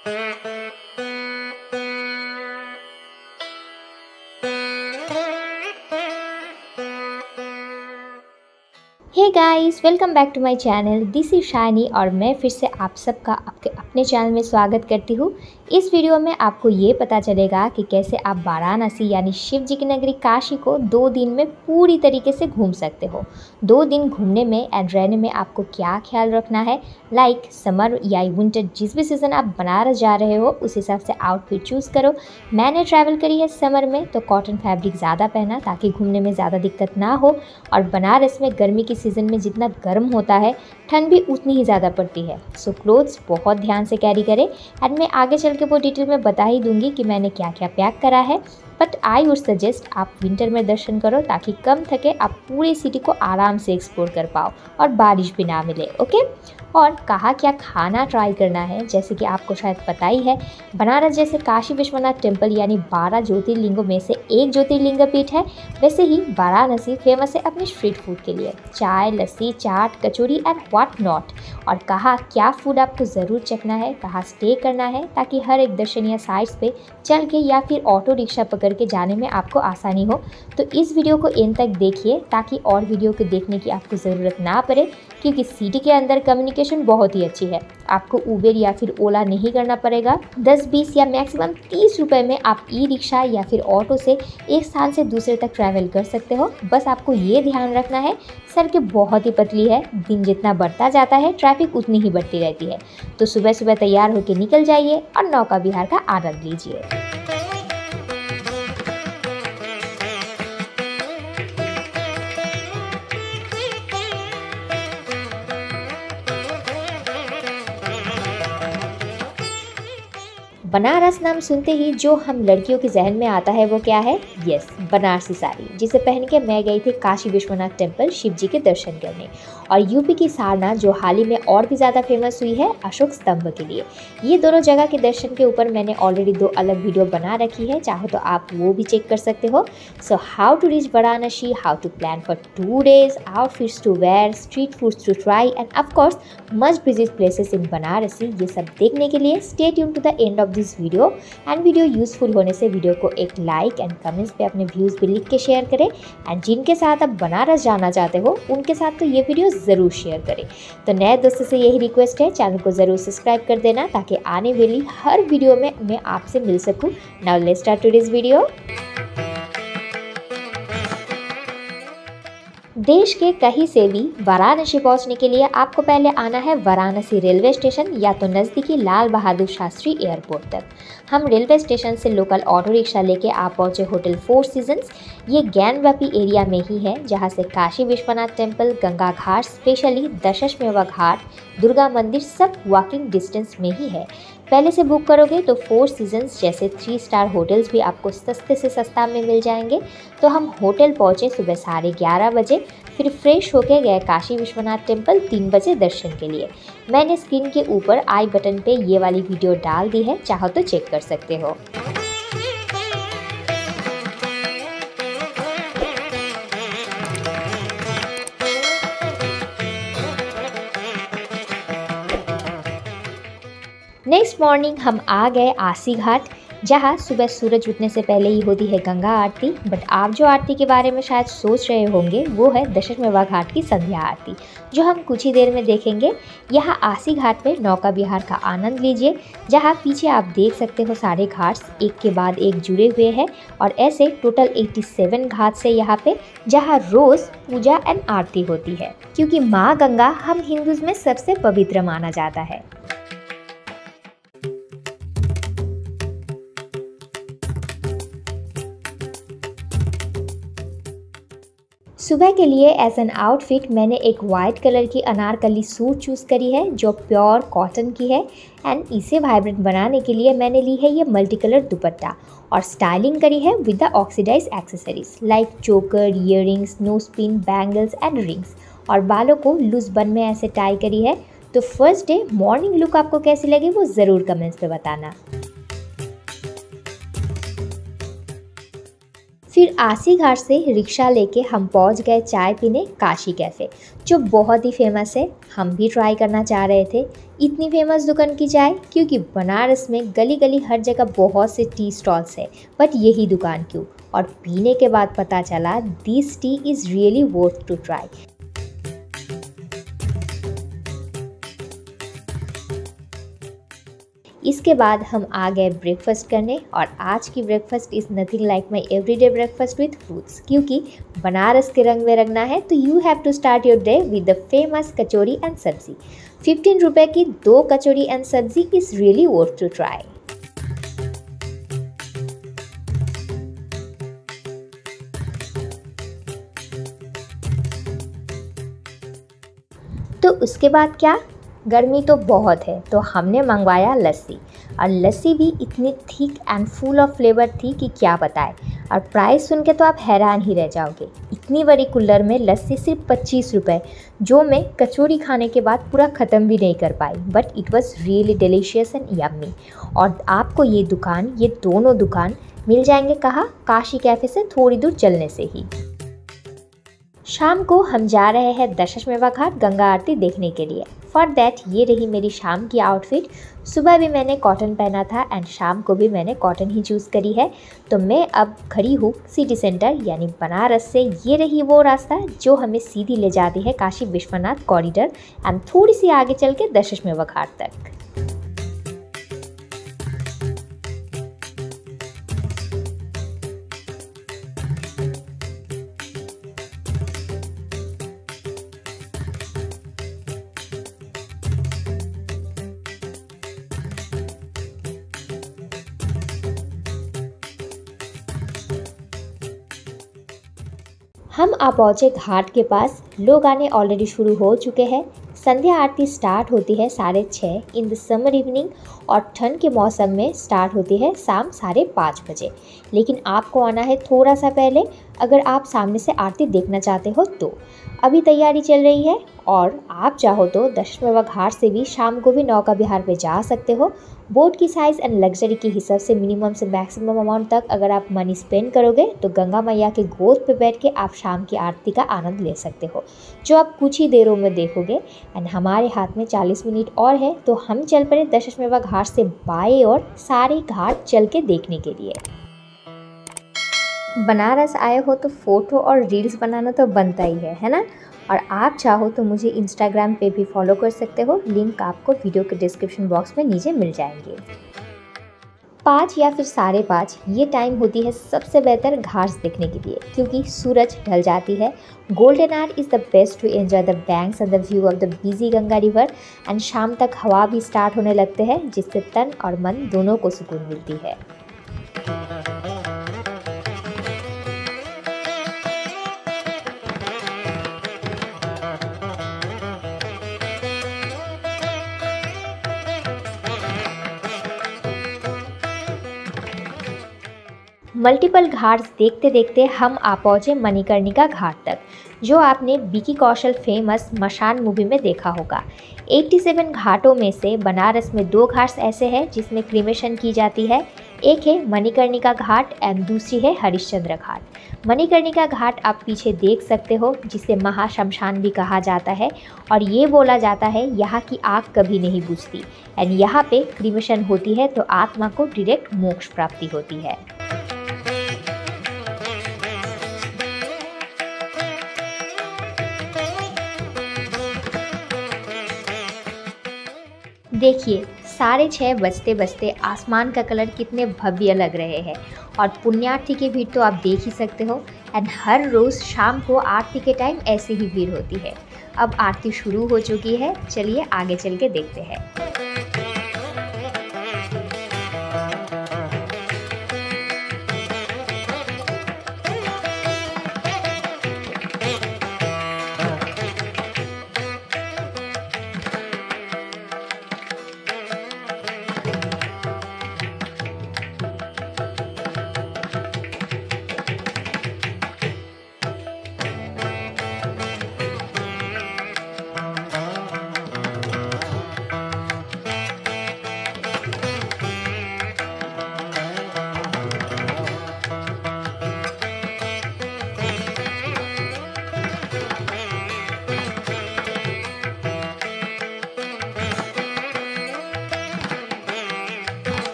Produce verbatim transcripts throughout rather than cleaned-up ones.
Hey guys, welcome back to my channel. This is Shiny और मैं फिर से आप सबका आपके अपने चैनल में स्वागत करती हूँ। इस वीडियो में आपको ये पता चलेगा कि कैसे आप वाराणसी यानी शिव जी की नगरी काशी को दो दिन में पूरी तरीके से घूम सकते हो। दो दिन घूमने में एंड रहने में आपको क्या ख्याल रखना है, लाइक समर या विंटर, जिस भी सीज़न आप बनारस जा रहे हो उस हिसाब से आउटफिट चूज़ करो। मैंने ट्रैवल करी है समर में, तो कॉटन फैब्रिक ज़्यादा पहना ताकि घूमने में ज़्यादा दिक्कत ना हो। और बनारस में गर्मी की सीज़न में जितना गर्म होता है ठंड भी उतनी ही ज़्यादा पड़ती है। सो क्लोथ्स बहुत ध्यान से कैरी करें एंड मैं आगे चल के वो डिटेल में बता ही दूंगी कि मैंने क्या क्या पैक करा है। बट आई वुड सजेस्ट आप विंटर में दर्शन करो ताकि कम थके, आप पूरी सिटी को आराम से एक्सप्लोर कर पाओ और बारिश भी ना मिले। ओके, और कहाँ क्या खाना ट्राई करना है, जैसे कि आपको शायद पता ही है, बनारस जैसे काशी विश्वनाथ टेम्पल यानी बारह ज्योतिर्लिंगों में से एक ज्योतिर्लिंग पीठ है, वैसे ही वाराणसी फेमस है अपनी स्ट्रीट फूड के लिए, chai, lassi, chaat, kachori and what not. और कहाँ क्या फूड आपको ज़रूर चखना है, कहाँ स्टे करना है, ताकि हर एक दर्शनीय साइट्स पे चल के या फिर ऑटो रिक्शा पकड़ के जाने में आपको आसानी हो। तो इस वीडियो को एंड तक देखिए ताकि और वीडियो को देखने की आपको ज़रूरत ना पड़े, क्योंकि सिटी के अंदर कम्युनिकेशन बहुत ही अच्छी है। आपको उबेर या फिर ओला नहीं करना पड़ेगा। दस बीस या मैक्सिमम तीस रुपए में आप ई रिक्शा या फिर ऑटो से एक स्थान से दूसरे तक ट्रैवल कर सकते हो। बस आपको ये ध्यान रखना है, सड़कें बहुत ही पतली है, दिन जितना बढ़ता जाता है ट्रैफिक उतनी ही बढ़ती रहती है। तो सुबह सुबह तैयार होकर निकल जाइए और नौका विहार का आनंद लीजिए। बनारस नाम सुनते ही जो हम लड़कियों के जहन में आता है वो क्या है? यस, बनारसी साड़ी, जिसे पहन के मैं गई थी काशी विश्वनाथ टेम्पल शिव जी के दर्शन करने। और यूपी की सारनाथ, जो हाल ही में और भी ज़्यादा फेमस हुई है अशोक स्तंभ के लिए। ये दोनों जगह के दर्शन के ऊपर मैंने ऑलरेडी दो अलग वीडियो बना रखी है, चाहो तो आप वो भी चेक कर सकते हो। So how to reach Varanasi, how to plan for two days, outfits to wear, street foods to try and of course must visit places in Banarasi, ये सब देखने के लिए stay tune to the end of this video. And video useful होने से video को एक like and comments पे अपने व्यूज़ भी लिख के शेयर करें। एंड जिनके साथ आप बनारस जाना चाहते हो उनके साथ तो ये वीडियो ज़रूर शेयर करें। तो नए दोस्तों से यही रिक्वेस्ट है, चैनल को ज़रूर सब्सक्राइब कर देना ताकि आने वाली हर वीडियो में मैं आपसे मिल सकूँ। Now let's start today's video. देश के कहीं से भी वाराणसी पहुंचने के लिए आपको पहले आना है वाराणसी रेलवे स्टेशन या तो नज़दीकी लाल बहादुर शास्त्री एयरपोर्ट तक। हम रेलवे स्टेशन से लोकल ऑटो रिक्शा लेके आप पहुंचे होटल फोर सीजन्स। ये ज्ञानवापी एरिया में ही है, जहां से काशी विश्वनाथ टेम्पल, गंगा घाट, स्पेशली दशाश्वमेध घाट, दुर्गा मंदिर सब वॉकिंग डिस्टेंस में ही है। पहले से बुक करोगे तो फोर सीजन्स जैसे थ्री स्टार होटल्स भी आपको सस्ते से सस्ता में मिल जाएंगे। तो हम होटल पहुँचे सुबह साढ़े ग्यारह बजे, फिर फ्रेश होके गए काशी विश्वनाथ टेम्पल तीन बजे दर्शन के लिए। मैंने स्क्रीन के ऊपर आई बटन पे ये वाली वीडियो डाल दी है, चाहो तो चेक कर सकते हो। नेक्स्ट मॉर्निंग हम आ गए आसी घाट, जहाँ सुबह सूरज उठने से पहले ही होती है गंगा आरती। बट आप जो आरती के बारे में शायद सोच रहे होंगे वो है दशाश्वमेध घाट की संध्या आरती, जो हम कुछ ही देर में देखेंगे। यहाँ आसी घाट में नौका विहार का आनंद लीजिए, जहाँ पीछे आप देख सकते हो सारे घाट्स एक के बाद एक जुड़े हुए हैं। और ऐसे टोटल सत्तासी घाट से यहाँ पे, जहाँ रोज़ पूजा एंड आरती होती है, क्योंकि माँ गंगा हम हिंदूज़ में सबसे पवित्र माना जाता है। सुबह के लिए एज एन आउटफिट मैंने एक वाइट कलर की अनारकली सूट चूज़ करी है, जो प्योर कॉटन की है। एंड इसे वाइब्रेंट बनाने के लिए मैंने ली है ये मल्टी कलर दुपट्टा, और स्टाइलिंग करी है with the oxidise accessories like choker, earrings, nose pin, bangles and rings. और बालों को लूज बन में ऐसे टाई करी है। तो फर्स्ट डे मॉर्निंग लुक आपको कैसी लगी वो ज़रूर कमेंट्स पे बताना। फिर आसी घाट से रिक्शा लेके हम पहुंच गए चाय पीने काशी कैफ़े, जो बहुत ही फेमस है। हम भी ट्राई करना चाह रहे थे। इतनी फेमस दुकान की चाय, क्योंकि बनारस में गली गली हर जगह बहुत से टी स्टॉल्स है, बट यही दुकान क्यों? और पीने के बाद पता चला this tea is really worth to try. इसके बाद हम आ गए ब्रेकफास्ट करने, और आज की breakfast is nothing like my everyday breakfast with fruits, क्योंकि बनारस के रंग में रंगना है तो you have to start your day with the famous kachori and sabzi. Fifteen रुपए की दो kachori and sabzi is really worth to try. तो उसके बाद क्या, गर्मी तो बहुत है तो हमने मंगवाया लस्सी, और लस्सी भी इतनी thick and full of flavour थी कि क्या बताएं। और प्राइस सुन के तो आप हैरान ही रह जाओगे, इतनी बड़ी कुल्लर में लस्सी सिर्फ पच्चीस रुपये, जो मैं कचौरी खाने के बाद पूरा ख़त्म भी नहीं कर पाई, but it was really delicious and yummy. और आपको ये दुकान, ये दोनों दुकान मिल जाएंगे कहाँ? काशी कैफ़े से थोड़ी दूर चलने से ही। शाम को हम जा रहे हैं दशाश्वमेध घाट गंगा आरती देखने के लिए। फॉर दैट ये रही मेरी शाम की आउटफिट। सुबह भी मैंने कॉटन पहना था एंड शाम को भी मैंने कॉटन ही चूज़ करी है। तो मैं अब खड़ी हूँ सिटी सेंटर यानी बनारस से। ये रही वो रास्ता जो हमें सीधी ले जाती है काशी विश्वनाथ कॉरिडोर एंड थोड़ी सी आगे चल के दशाश्वमेध घाट तक। हम आ पहुँचे घाट के पास। लोग आने ऑलरेडी शुरू हो चुके हैं। संध्या आरती स्टार्ट होती है साढ़े छः इन द समर इवनिंग, और ठंड के मौसम में स्टार्ट होती है शाम साढ़े पाँच बजे। लेकिन आपको आना है थोड़ा सा पहले अगर आप सामने से आरती देखना चाहते हो तो। अभी तैयारी चल रही है, और आप चाहो तो दशाश्वमेध घाट से भी शाम को भी नौका विहार पे जा सकते हो। बोट की साइज़ एंड लग्जरी के हिसाब से मिनिमम से मैक्सिमम अमाउंट तक अगर आप मनी स्पेंड करोगे तो गंगा मैया के गोद पे बैठ के आप शाम की आरती का आनंद ले सकते हो, जो आप कुछ ही देरों में देखोगे। एंड हमारे हाथ में चालीस मिनट और है, तो हम चल पड़े दशाश्वमेध घाट से बाएं और सारे घाट चल के देखने के लिए। बनारस आए हो तो फ़ोटो और रील्स बनाना तो बनता ही है है ना। और आप चाहो तो मुझे इंस्टाग्राम पे भी फॉलो कर सकते हो, लिंक आपको वीडियो के डिस्क्रिप्शन बॉक्स में नीचे मिल जाएंगे। पाँच या फिर साढ़े पाँच ये टाइम होती है सबसे बेहतर घाट देखने के लिए, क्योंकि सूरज ढल जाती है। Golden hour is the best to enjoy the banks and the view of the busy Ganga river. And शाम तक हवा भी स्टार्ट होने लगते हैं, जिससे तन और मन दोनों को सुकून मिलती है। मल्टीपल घाट्स देखते देखते हम आ पहुँचे मणिकर्णिका घाट तक, जो आपने विकी कौशल फेमस मशान मूवी में देखा होगा। सत्तासी घाटों में से बनारस में दो घाट्स ऐसे हैं जिसमें क्रीमेशन की जाती है। एक है मणिकर्णिका घाट एंड दूसरी है हरिश्चंद्र घाट। मणिकर्णिका घाट आप पीछे देख सकते हो, जिसे महाशमशान भी कहा जाता है, और ये बोला जाता है यहाँ की आग कभी नहीं बुझती एंड यहाँ पे क्रीमेशन होती है तो आत्मा को डायरेक्ट मोक्ष प्राप्ति होती है। देखिए साढ़े छः बजते बजते आसमान का कलर कितने भव्य लग रहे हैं, और पुण्यार्थी की भीड़ तो आप देख ही सकते हो। एंड हर रोज़ शाम को आरती के टाइम ऐसे ही भीड़ होती है। अब आरती शुरू हो चुकी है, चलिए आगे चल के देखते हैं।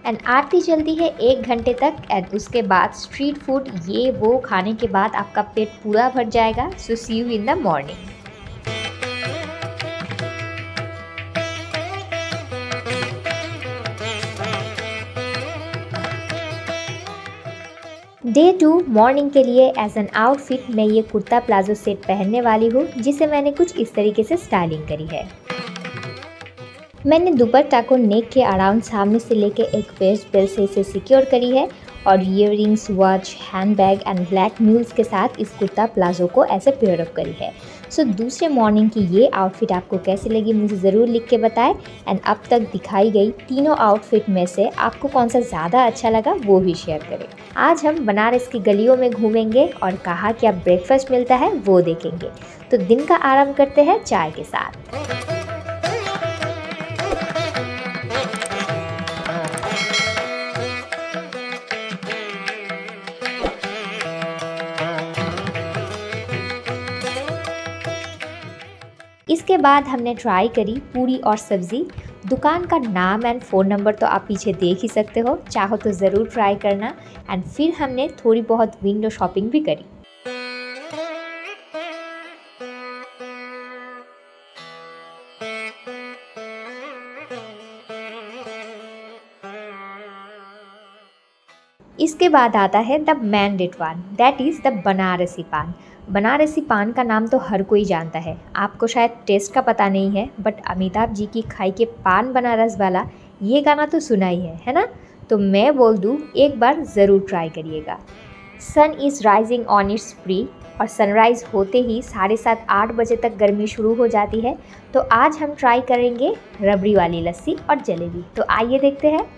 एंड आरती चलती है एक घंटे तक एंड उसके बाद स्ट्रीट फूड ये वो खाने के बाद आपका पेट पूरा भर जाएगा। So see you in the morning. Day two morning के लिए एज एन आउटफिट मैं ये कुर्ता प्लाजो सेट पहनने वाली हूँ, जिसे मैंने कुछ इस तरीके से स्टाइलिंग करी है। मैंने दुपट्टा को नेक के अराउंड सामने से लेके एक वेस्ट बेल्ट से इसे सिक्योर करी है और earrings, watch, handbag and black mules के साथ इस कुर्ता प्लाजो को ऐसे पेयर अप करी है। सो so, दूसरे मॉर्निंग की ये आउटफिट आपको कैसी लगी मुझे ज़रूर लिख के बताएं एंड अब तक दिखाई गई तीनों आउटफिट में से आपको कौन सा ज़्यादा अच्छा लगा वो भी शेयर करें। आज हम बनारस की गलियों में घूमेंगे और कहाँ क्या ब्रेकफास्ट मिलता है वो देखेंगे। तो दिन का आरंभ करते हैं चाय के साथ। इसके बाद हमने ट्राई करी पूरी और सब्ज़ी। दुकान का नाम एंड फ़ोन नंबर तो आप पीछे देख ही सकते हो, चाहो तो ज़रूर ट्राई करना। एंड फिर हमने थोड़ी बहुत विंडो शॉपिंग भी करी। इसके बाद आता है the mandate one, that is the Banarasi paan. Banarasi पान का नाम तो हर कोई जानता है, आपको शायद टेस्ट का पता नहीं है, बट अमिताभ जी की खाई के पान बनारस वाला ये गाना तो सुना ही है है ना। तो मैं बोल दूँ एक बार ज़रूर ट्राई करिएगा। Sun is rising on its pre और सनराइज़ होते ही साढ़े सात आठ बजे तक गर्मी शुरू हो जाती है। तो आज हम ट्राई करेंगे रबड़ी वाली लस्सी और जलेबी। तो आइए देखते हैं।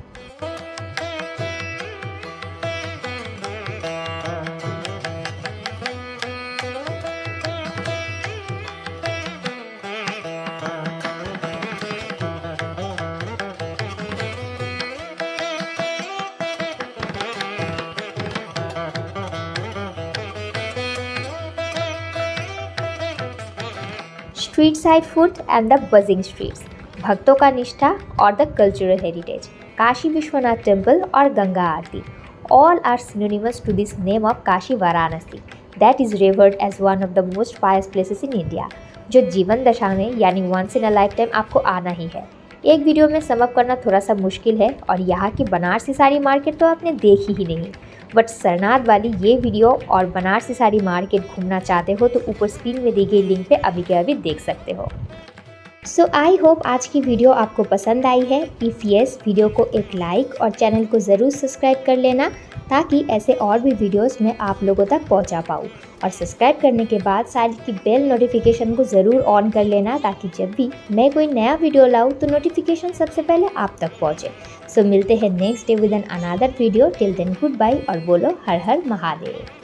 Street side food and the buzzing streets, भक्तों का निष्ठा और the cultural heritage, Kashi Vishwanath temple और Ganga aarti, all are synonymous to this name of Kashi Varanasi that is revered as one of the most pious places in India, जो जीवन दशा में यानी once in a life time आपको आना ही है। एक वीडियो में समअप करना थोड़ा सा मुश्किल है और यहाँ की बनारसी साड़ी मार्केट तो आपने देखी ही नहीं, बट सरनाथ वाली ये वीडियो और बनारसी साड़ी मार्केट घूमना चाहते हो तो ऊपर स्क्रीन में दी गई लिंक पे अभी के अभी देख सकते हो। सो आई होप आज की वीडियो आपको पसंद आई है। इफ़ येस, वीडियो को एक लाइक और चैनल को ज़रूर सब्सक्राइब कर लेना ताकि ऐसे और भी वीडियोस मैं आप लोगों तक पहुंचा पाऊँ। और सब्सक्राइब करने के बाद साइड की बेल नोटिफिकेशन को ज़रूर ऑन कर लेना ताकि जब भी मैं कोई नया वीडियो लाऊँ तो नोटिफिकेशन सबसे पहले आप तक पहुँचे। सो मिलते हैं next day with an another video. Till then good bye और बोलो हर हर महादेव।